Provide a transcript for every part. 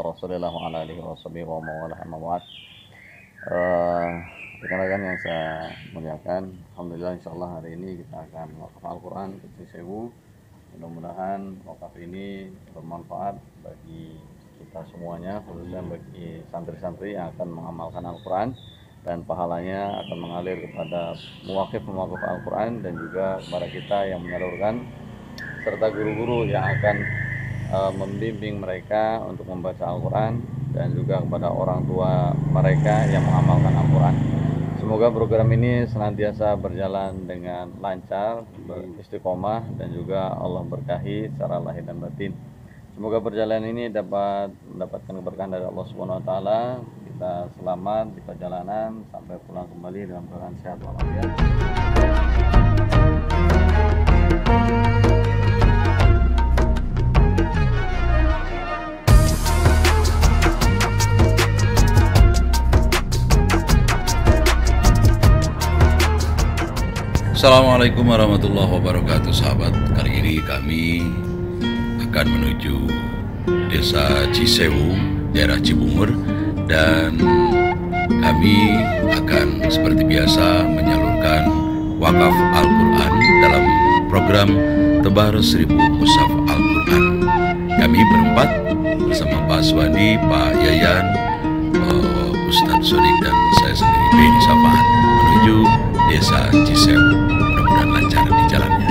Rasulillah wa ala alihi wa sahbihi wa mawalah amma ba'd. Rekan-rekan yang saya muliakan, alhamdulillah insyaallah hari ini kita akan wakaf Al-Qur'an Kecil Sewu. Mudah-mudahan wakaf ini bermanfaat bagi kita semuanya, khususnya bagi santri-santri yang akan mengamalkan Al-Quran, dan pahalanya akan mengalir kepada muwakif-muwakif Al-Quran dan juga kepada kita yang menyalurkan, serta guru-guru yang akan membimbing mereka untuk membaca Al-Quran, dan juga kepada orang tua mereka yang mengamalkan Al-Quran. Semoga program ini senantiasa berjalan dengan lancar, beristiqomah, dan juga Allah berkahi secara lahir dan batin. Semoga perjalanan ini dapat mendapatkan keberkahan dari Allah Subhanahu wa taala. Kita selamat di perjalanan sampai pulang kembali dalam keadaan sehat walafiat. Assalamualaikum warahmatullahi wabarakatuh, sahabat. Kali ini kami akan menuju Desa Cisewu, daerah Cibungur, dan kami akan seperti biasa menyalurkan wakaf Al-Quran dalam program Tebar 1000 Mushaf Al-Quran. Kami berempat bersama Pak Aswandi, Pak Yayan, Ustadz Sodik, dan saya sendiri Beni Safaan menuju Desa Cisewu. Mudah-mudahan lancar di jalannya.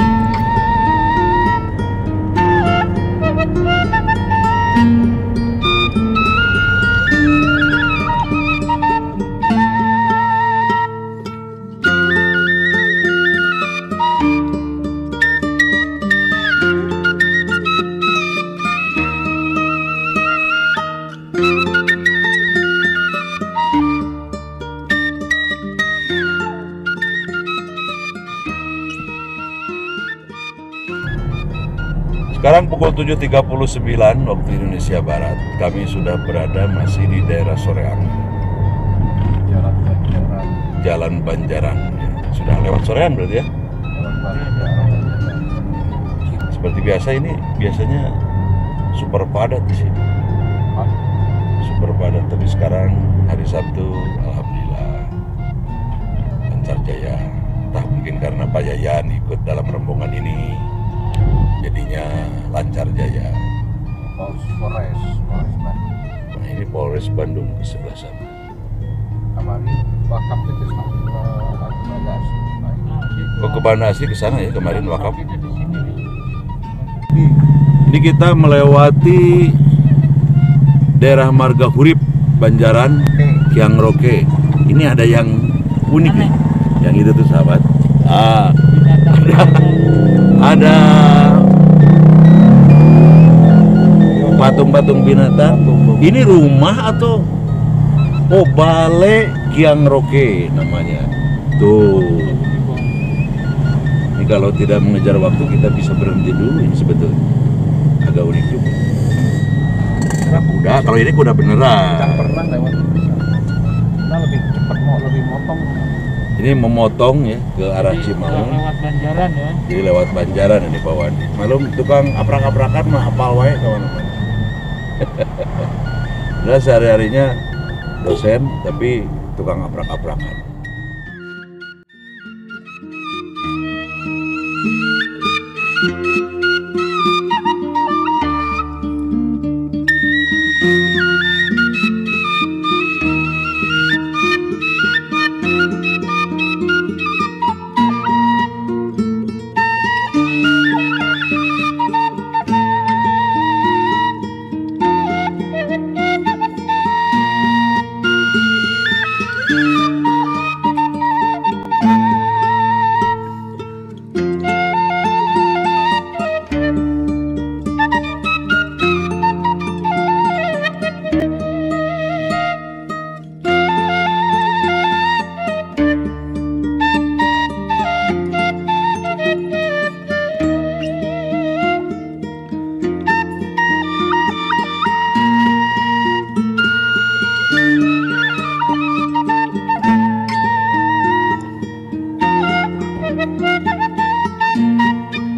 Sekarang pukul 7.39 waktu Indonesia Barat. Kami sudah berada masih di daerah Soreang, Jalan Banjaran. Sudah lewat Soreang berarti ya? Seperti biasa ini biasanya super padat di sini. Super padat, tapi sekarang hari Sabtu, alhamdulillah lancar jaya. Entah mungkin karena Pak Yayan ikut dalam rombongan ini, jadinya lancar jaya. Polres Bandung. Nah, ini Polres Bandung ke sebelah sana. Kemarin wakaf itu Ke Banda Asri ke sana ya kemarin wakaf. Ini kita melewati daerah Marga Hurip, Banjaran, Kiang Roke. Ini ada yang unik nih. Yang itu tuh sahabat. Ada patung-patung binatang. Ini rumah atau balai Kiang Roke namanya. Tuh. Ini kalau tidak mengejar waktu kita bisa berhenti dulu, ini sebetulnya. Agak unik juga. Kuda, kalau ini kuda beneran. Yang pernah lewat kita lebih cepat, lebih motong. Ini memotong ya ke arah Cimaung. Lewat Banjaran ya. Jadi lewat Banjaran ini bawaan. Malum tukang aprak-aprakan mah apal wae kawan-kawan. Nah, sehari-harinya dosen tapi tukang aprak-aprakan.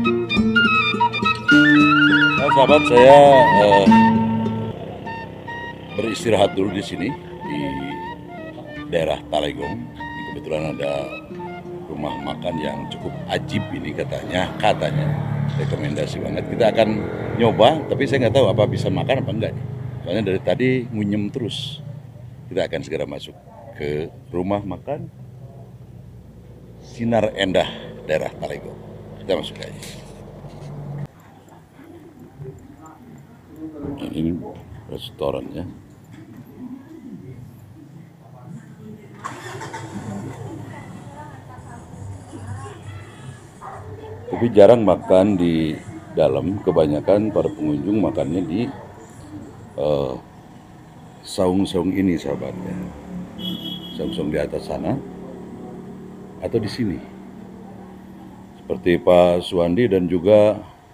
sahabat, saya istirahat dulu di sini di daerah Talegong. Kebetulan ada rumah makan yang cukup ajib ini katanya rekomendasi banget. Kita akan nyoba, tapi saya nggak tahu apa bisa makan apa enggak. Soalnya dari tadi ngunyem terus. Kita akan segera masuk ke rumah makan Sinar Endah daerah Talegong. Kita masuk aja. Ini restorannya. Tapi jarang makan di dalam, kebanyakan para pengunjung makannya di saung-saung ini sahabatnya. Saung-saung di atas sana atau di sini. Seperti Pak Suwandi dan juga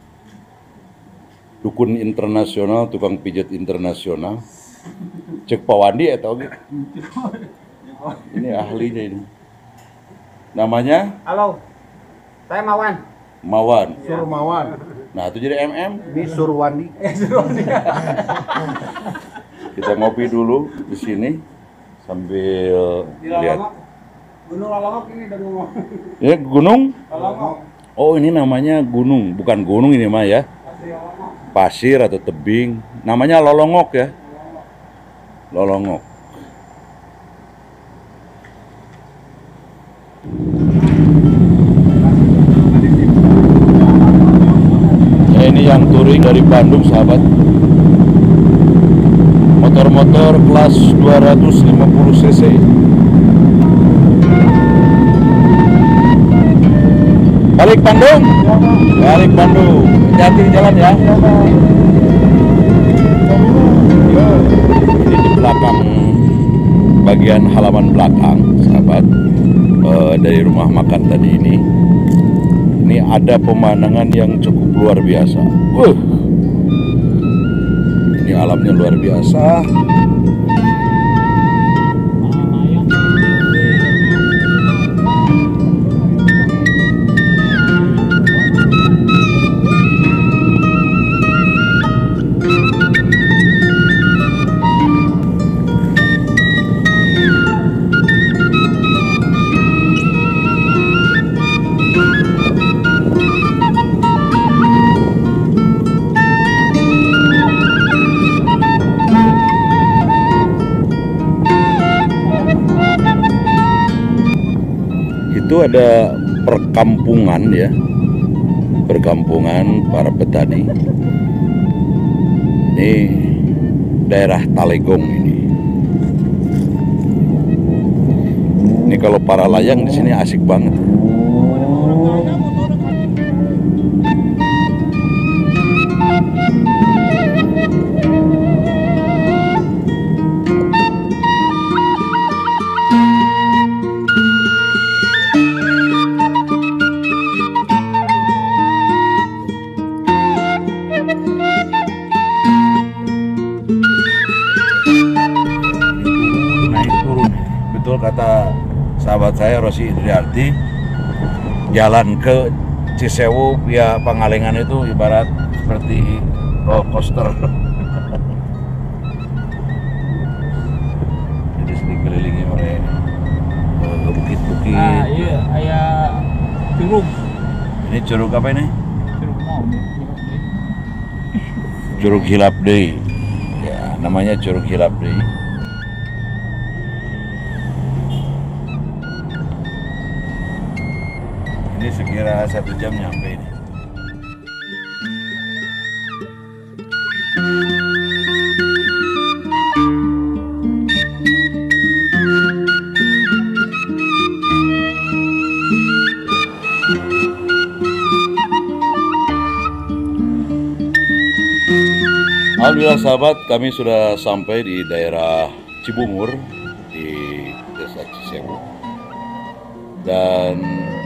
dukun internasional, tukang pijat internasional. Cek Pak Wandi atau gitu. Ini ahlinya ini. Namanya? Halo, saya Mawan. Mawan. Surmawan. Nah, itu jadi MM. Ini Surwandi. Kita ngopi dulu di sini sambil lihat. Gunung Lalongok ini udah ngomong. Ini gunung? Lalongok. Oh, ini namanya gunung, bukan gunung ini mah ya. Pasir atau tebing. Namanya Lolongok ya. Lolongok. Ya, ini yang touring dari Bandung sahabat. Motor-motor kelas 250 cc. Balik Bandung. Balik Bandung. Hati-hati di jalan ya. Ini di belakang, bagian halaman belakang sahabat, dari rumah makan tadi ini. Ini ada pemandangan yang cukup luar biasa. Ini alamnya luar biasa. Itu ada perkampungan ya, perkampungan para petani. Ini daerah Talegong ini. Ini kalau para layang di sini asik banget. Betul kata sahabat saya Rosi Indriarti, jalan ke Cisewu via Pangalengan itu ibarat seperti roller coaster. Jadi dikelilingi oleh bukit-bukit. Ah iya, kayak curug. Ini curug apa ini? Curug mau. Curug Hilap Deui. Ya, namanya Curug Hilap Deui. Ini sekira 1 jam nyampe ini. Alhamdulillah sahabat, kami sudah sampai di daerah Cibungur di Desa Cisewu. Dan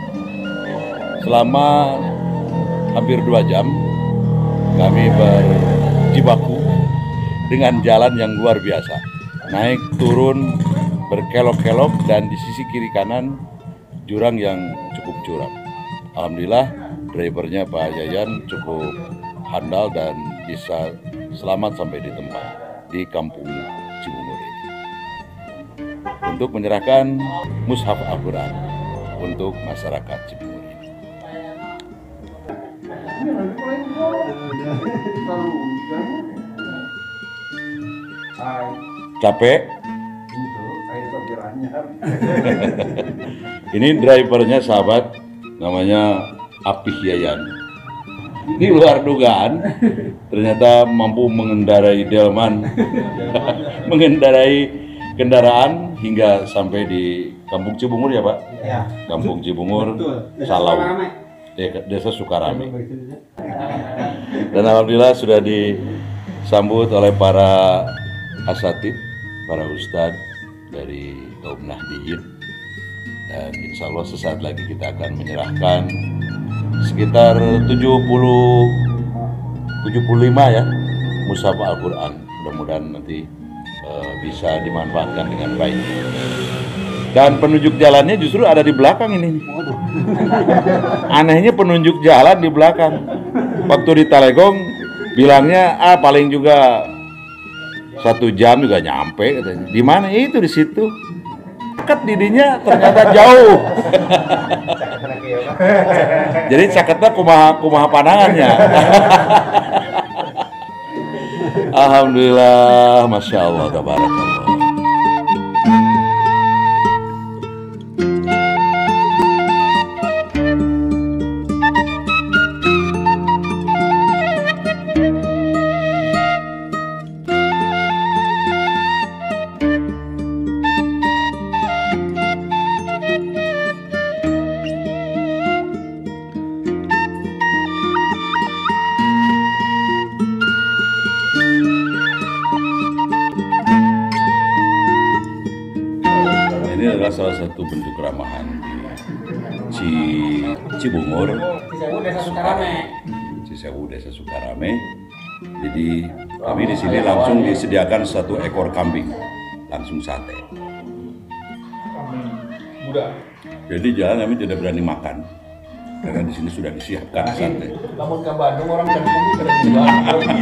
selama hampir 2 jam kami berjibaku dengan jalan yang luar biasa. Naik turun berkelok-kelok dan di sisi kiri kanan jurang yang cukup curam. Alhamdulillah drivernya Pak Yayan cukup handal dan bisa selamat sampai di tempat di kampung Cibungur. untuk menyerahkan mushaf Al-Quran untuk masyarakat Cibungur ini. Capek? Ini drivernya sahabat, namanya Apih Yayan. Ini luar dugaan, ternyata mampu mengendarai delman, mengendarai kendaraan hingga sampai di Kampung Cibungur ya Pak? Ya. Kampung Cibungur, Salau, Desa Sukarame. Dan alhamdulillah sudah disambut oleh para asatid, para ustadz dari kaum Nahdiyin. Dan insya Allah sesaat lagi kita akan menyerahkan sekitar 75 ya mushaf Al-Quran. Mudah-mudahan nanti bisa dimanfaatkan dengan baik. Dan penunjuk jalannya justru ada di belakang ini. Anehnya penunjuk jalan di belakang. Waktu di Talegong bilangnya paling juga 1 jam juga nyampe katanya. Di mana itu di situ? Caket didinya ternyata jauh. Jadi caketnya kumaha pandangannya. Alhamdulillah, masya Allah, tabarakallah. Ini adalah salah satu bentuk keramahan di Cibungur, Cisewu Desa Sukarame. Jadi kami di sini langsung disediakan 1 ekor kambing, langsung sate. Muda. Jadi jalan kami tidak berani makan karena di sini sudah disiapkan sate. Namun ke Bandung orang dari Bandung tidak jual.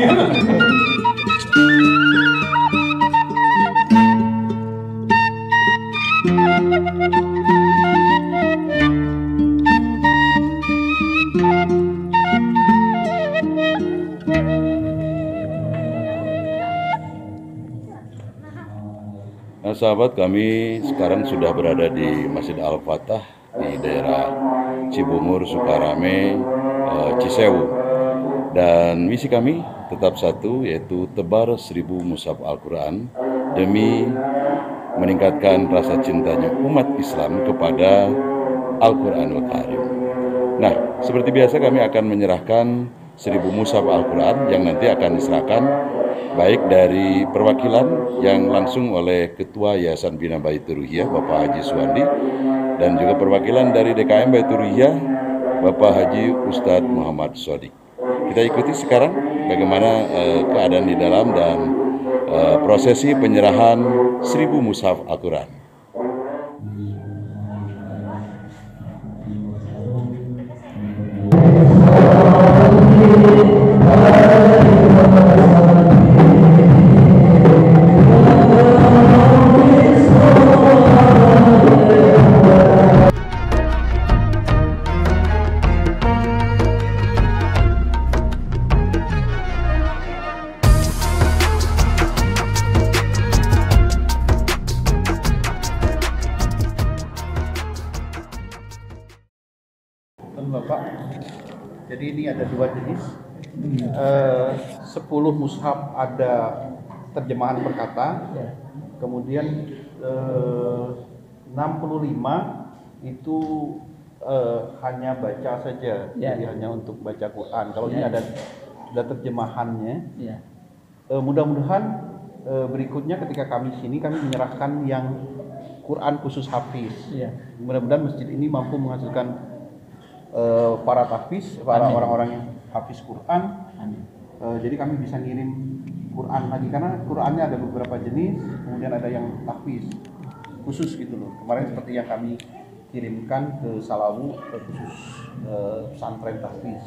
Nah sahabat, kami sekarang sudah berada di Masjid Al-Fatah di daerah Cibungur, Sukarame, Cisewu. Dan misi kami tetap satu, yaitu tebar 1000 mushaf Al-Quran demi meningkatkan rasa cintanya umat Islam kepada Al-Quranul Karim. Nah, seperti biasa kami akan menyerahkan 1000 mushaf Al-Quran yang nanti akan diserahkan baik dari perwakilan yang langsung oleh Ketua Yayasan Bina Baitur Ruhiyah Bapak Haji Suwandi, dan juga perwakilan dari DKM Baitur Ruhiyah Bapak Haji Ustadz Muhammad Sodik. Kita ikuti sekarang bagaimana keadaan di dalam dan prosesi penyerahan 1000 mushaf Al-Quran. Bapak, jadi ini ada 2 jenis. 10 mushaf ada terjemahan perkata, kemudian 65 itu hanya baca saja, jadi hanya untuk baca Quran. Kalau ini ada terjemahannya. Mudah-mudahan berikutnya ketika kami sini kami menyerahkan yang Quran khusus hafiz. Mudah-mudahan masjid ini mampu menghasilkan para tahfiz, para orang-orang yang hafiz Quran. Jadi kami bisa ngirim Quran lagi karena Qurannya ada beberapa jenis, kemudian ada yang tahfiz khusus gitu loh. Kemarin seperti yang kami kirimkan ke Salawu khusus pesantren tahfiz.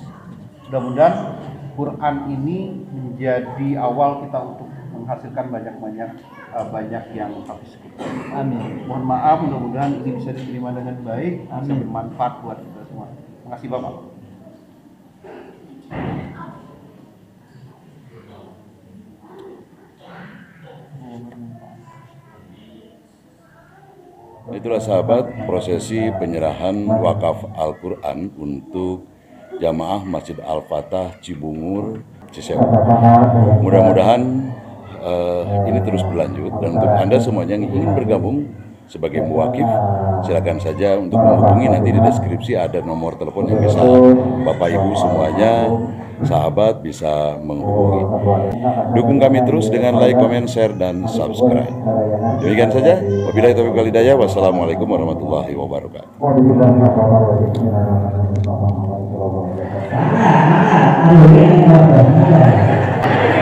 Mudah-mudahan Quran ini menjadi awal kita untuk menghasilkan banyak-banyak banyak yang habis Quran. Amin. Mohon maaf, mudah-mudahan ini bisa diterima dengan baik, bisa bermanfaat buat kita semua. Terima kasih Bapak. Itulah sahabat prosesi penyerahan wakaf Al-Quran untuk jamaah Masjid Al-Fatah Cibungur Cisewu. Mudah-mudahan ini terus berlanjut, dan untuk Anda semuanya yang ingin bergabung sebagai muwakif, silakan saja untuk menghubungi, nanti di deskripsi ada nomor telepon yang bisa Bapak Ibu semuanya sahabat bisa menghubungi. Dukung kami terus dengan like, comment, share, dan subscribe. Demikian saja. Wabillahi taufiq wal hidayah. Wassalamualaikum warahmatullahi wabarakatuh.